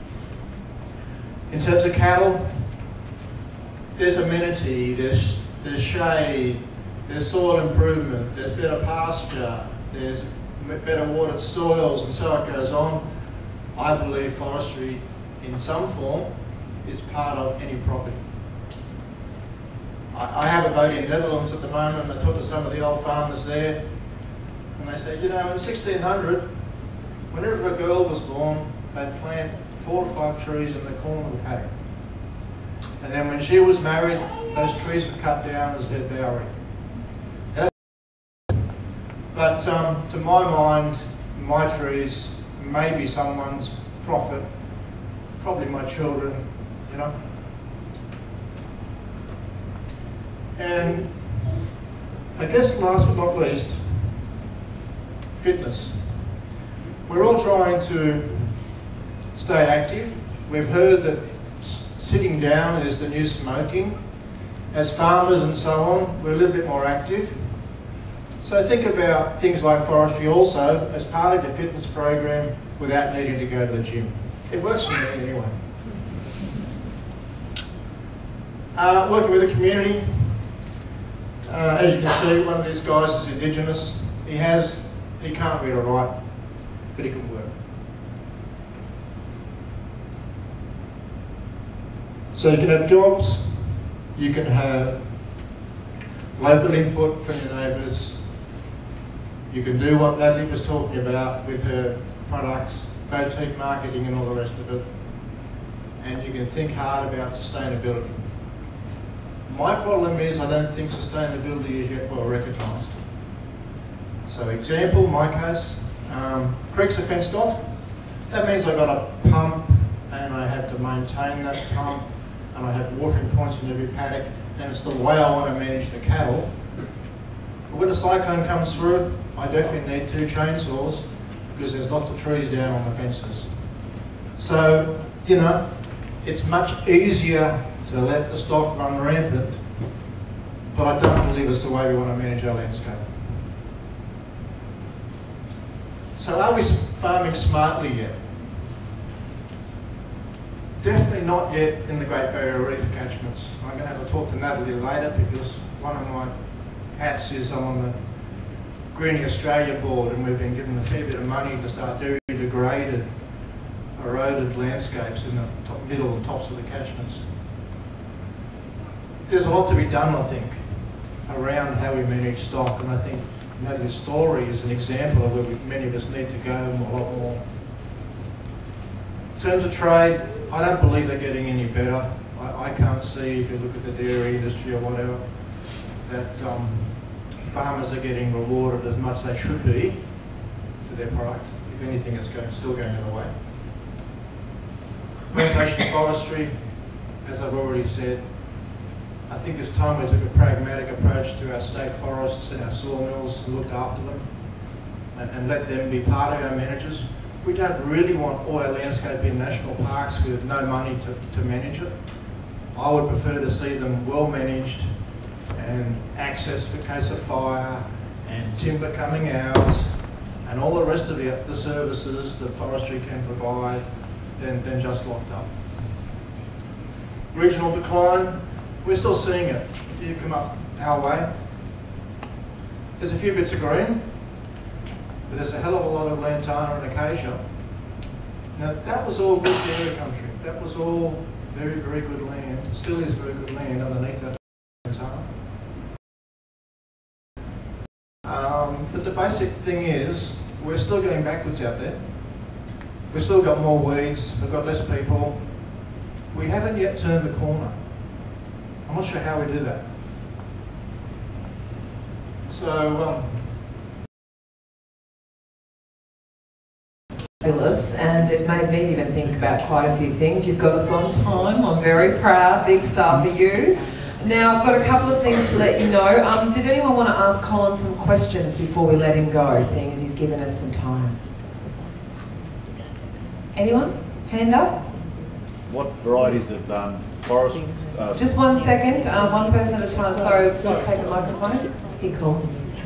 In terms of cattle, there's amenity, there's, there's shade, there's soil improvement, there's better pasture, there's better watered soils, and so it goes on. I believe forestry in some form is part of any property. I, I have a boat in the Netherlands at the moment, and I talk to some of the old farmers there, and they say, you know, in sixteen hundred, whenever a girl was born, they'd plant four or five trees in the corner of the paddock. And then when she was married, those trees were cut down as their dowry. But um, to my mind, my trees may be someone's profit, probably my children, you know. And I guess last but not least, fitness. We're all trying to stay active. We've heard that sitting down is the new smoking. As farmers and so on, we're a little bit more active. So think about things like forestry also as part of your fitness program without needing to go to the gym. It works for me anyway. Uh, working with the community. Uh, as you can see, one of these guys is Indigenous. He has, he can't read or write, but he can work. So you can have jobs, you can have local input from your neighbours, you can do what Natalie was talking about with her products, boutique marketing and all the rest of it, and you can think hard about sustainability. My problem is I don't think sustainability is yet well recognised. So example, my case, um, creeks are fenced off. That means I've got a pump and I have to maintain that pump. and I have watering points in every paddock, and it's the way I want to manage the cattle. But when a cyclone comes through, I definitely need two chainsaws because there's lots of trees down on the fences. So, you know, it's much easier to let the stock run rampant, but I don't believe it's the way we want to manage our landscape. So are we farming smartly yet? Definitely not yet in the Great Barrier Reef catchments. I'm going to have a talk to Natalie later because one of my hats is I'm on the Greening Australia board, and we've been given a fair bit of money to start very degraded, eroded landscapes in the top, middle and tops of the catchments. There's a lot to be done, I think, around how we manage stock, and I think Natalie's story is an example of where we, many of us need to go a lot more. In terms of trade, I don't believe they're getting any better. I, I can't see, if you look at the dairy industry or whatever, that um, farmers are getting rewarded as much as they should be for their product. If anything, it's going, still going the other way. Plantation forestry, as I've already said, I think it's time we took a pragmatic approach to our state forests and our sawmills and looked after them and, and let them be part of our managers. We don't really want all our landscape in national parks with no money to, to manage it. I would prefer to see them well managed and access for case of fire and timber coming out and all the rest of the, the services that forestry can provide than, than just locked up. Regional decline, we're still seeing it. If you come up our way, there's a few bits of green, but there's a hell of a lot of lantana and acacia. Now that was all good dairy country. That was all very, very good land. It still is very good land underneath that lantana. Um, but the basic thing is, we're still going backwards out there. We've still got more weeds, we've got less people. We haven't yet turned the corner. I'm not sure how we do that. So, um, fabulous, and it made me even think about quite a few things. You've got us on time. I'm very proud. Big star for you. Now, I've got a couple of things to let you know. Um, did anyone want to ask Colin some questions before we let him go, seeing as he's given us some time? Anyone? Hand up? What varieties of um, forests? Uh, Just one second, uh, one person at a time. So just take the microphone. Here, cool.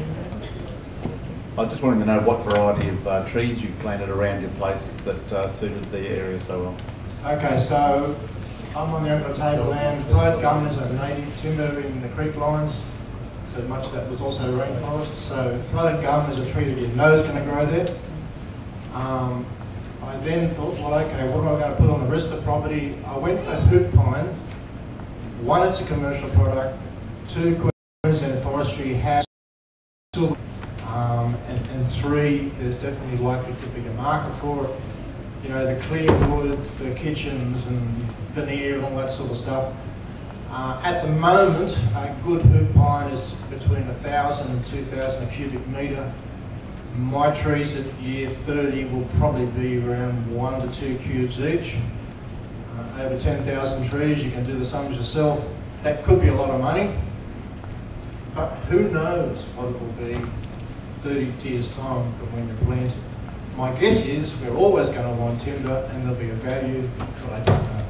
I just wanted to know what variety of uh, trees you planted around your place that uh, suited the area so well. okay, so I'm on the Acre tableland. Float gum is a native timber in the creek lines. So much of that was also rainforest. So floated gum is a tree that you know is going to grow there. Um, I then thought, well, okay, what am I going to put on the rest of the property? I went for hoop pine. One, it's a commercial product. Two, Queensland forestry has silver. Um, and, and three, there's definitely likely to be a market for it. You know, the clear wood for kitchens and veneer and all that sort of stuff. Uh, at the moment, a good hoop pine is between one thousand and two thousand a cubic metre. My trees at year thirty will probably be around one to two cubes each. Uh, over ten thousand trees, you can do the sums yourself. That could be a lot of money, but who knows what it will be thirty years time from when you plant it. My guess is we're always going to want timber and there'll be a value, but I don't know.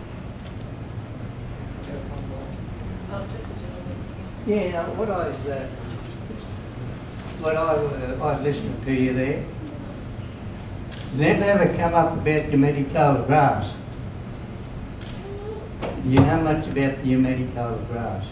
Yeah, what I was, uh, what I, uh, I was listening to you there, never ever come up about the medical grass. Do you know much about the medical grass?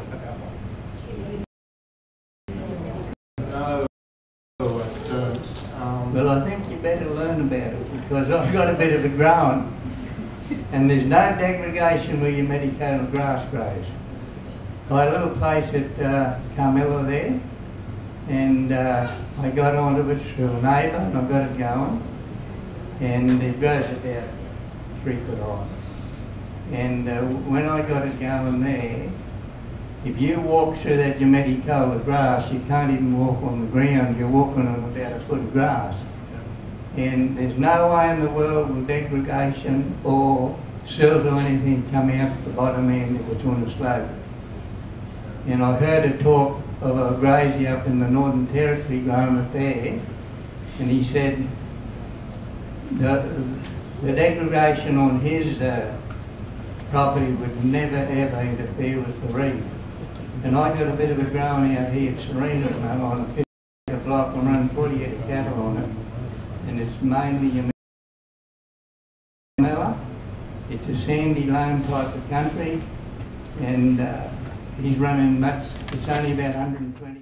No, I don't. Um, Well, I think you better learn about it because I've got a bit of a ground and there's no degradation where your medical grass grows. I had a little place at uh, Carmilla there, and uh, I got onto it through a neighbour and I got it going, and it grows about three foot high. And uh, when I got it going there, if you walk through that Yameticola grass, you can't even walk on the ground, you're walking on about a foot of grass. And there's no way in the world with degradation or silt or anything coming up the bottom end if it's on the slope. And I heard a talk of a grazier up in the Northern Territory growing it there, and he said the, the degradation on his uh, property would never ever interfere with the reef. And I got a bit of a ground out here at Serena on a fifty block and run forty head of cattle on it, and it's mainly a miller. It's a sandy loam type of country, and uh, he's running much, it's only about one hundred twenty.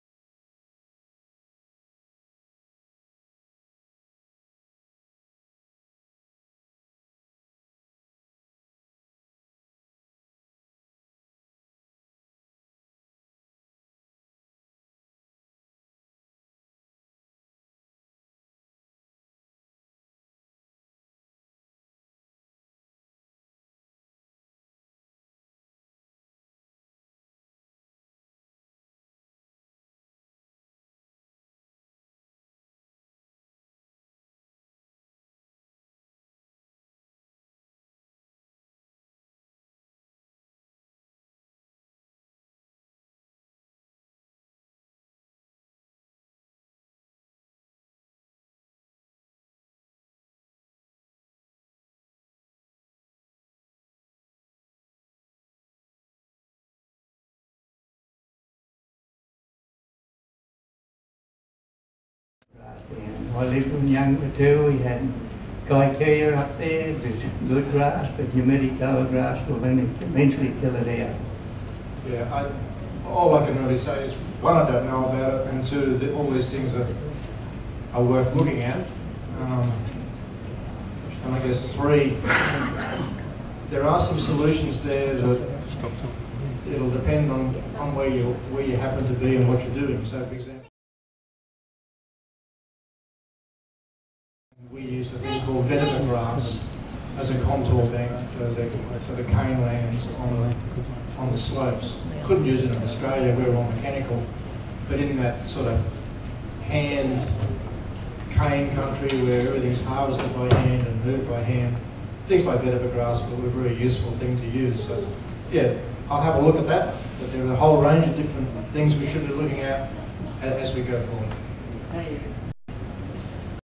I lived in Younger too. We had Gaikia up there. There's good grass, but humidity cover grass will eventually kill it out. Yeah, I, all I can really say is, one, I don't know about it, and two, the, all these things are, are worth looking at. Um, and I guess three, there are some solutions there that it'll depend on, on where you where you happen to be and what you're doing. So, for example, we use a thing called vetiver grass as a contour bank for the, for the cane lands on the, on the slopes. Couldn't use it in Australia, we're all mechanical, but in that sort of hand cane country where everything's harvested by hand and moved by hand, things like vetiver grass were a very useful thing to use. So yeah, I'll have a look at that, but there are a whole range of different things we should be looking at as we go forward. Hey.